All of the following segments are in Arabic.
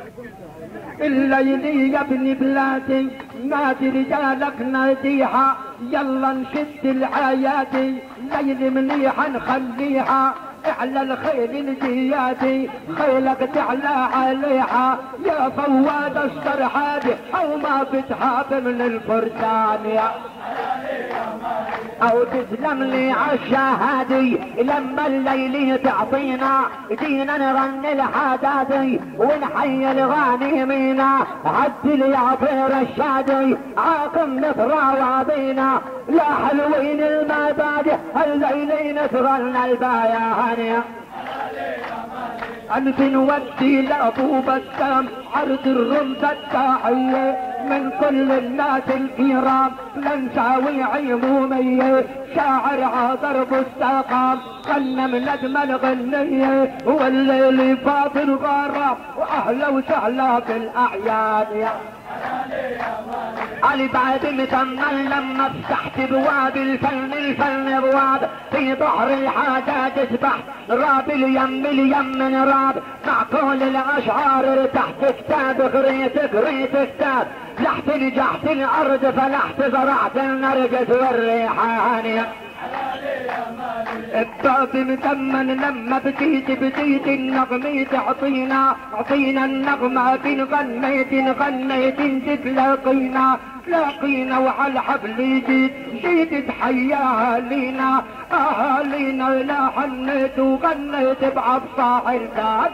الليلي يا ابن بلادي نادي رجالك ناديها، يلا نشد العيادي ليل منيحة نخليها، اعلى الخيل الجيادي خيلك تعلى عليها، يا فواد السرحادي او ما بتهاب من الفرسان يا او تسلم لي عالشهادي لما الليل تعطينا جينا نغني الحدادي ونحيي الغانمينا، عدل يا طير الشادي عاقم نتراوى بينا، يا حلوين المبادئ الليل نتغنى البيان، أنت نودي لأبو بسام عرض الرمز التاحية من كل الناس الكرام لنساوي عمومية، شاعر عاضر بستقام غنى من أجمل غنية، والليل فاضل غرام وأهلا وسهلا بالأعياد. علي بعد متمل لما فتحت بواب الفن بواب في بحر الحاجات تسبح راب اليم من راب، مع كل الاشعار ارتحت كتاب قريت كتاب، لحت نجحت الارض فلحت زرعت النرجس والريحان، الطاب متمن لما بديت النغمة تعطينا النغمة غنيت تلاقينا وعلى الحفل جيت تحياها لينا اهالينا، لا حنيت وغنيت بعبصاح الكاد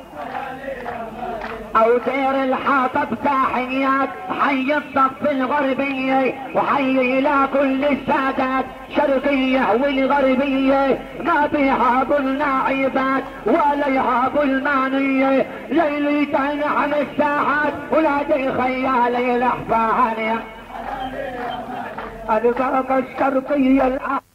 او دير الحاطب تحيات، حي الصف الغربية وحي الى كل السادات شرقية والغربية، ما بيها قلنا عباد ولا يهاب المانية، ليلي تنعم الساحات ولادي خيالي الاحفان، الباقة الشرقية